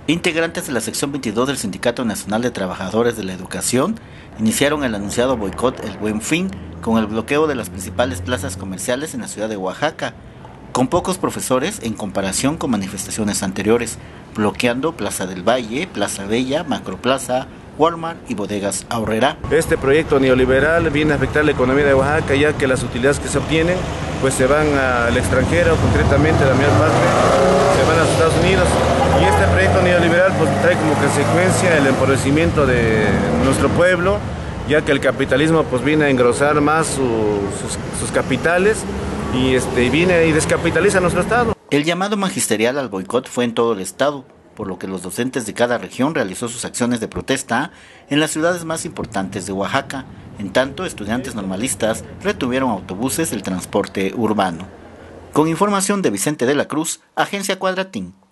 Integrantes de la sección 22 del Sindicato Nacional de Trabajadores de la Educación iniciaron el anunciado boicot El Buen Fin con el bloqueo de las principales plazas comerciales en la ciudad de Oaxaca, con pocos profesores en comparación con manifestaciones anteriores, bloqueando Plaza del Valle, Plaza Bella, Macroplaza, Walmart y Bodegas Aurrerá. Este proyecto neoliberal viene a afectar la economía de Oaxaca, ya que las utilidades que se obtienen pues se van al extranjero, concretamente la mayor parte se van a los Estados Unidos. Y este proyecto neoliberal pues trae como consecuencia el empobrecimiento de nuestro pueblo, ya que el capitalismo pues viene a engrosar más sus capitales y viene y descapitaliza nuestro estado. El llamado magisterial al boicot fue en todo el estado, por lo que los docentes de cada región realizó sus acciones de protesta en las ciudades más importantes de Oaxaca. En tanto, estudiantes normalistas retuvieron autobuses del transporte urbano. Con información de Vicente de la Cruz, Agencia Cuadratín.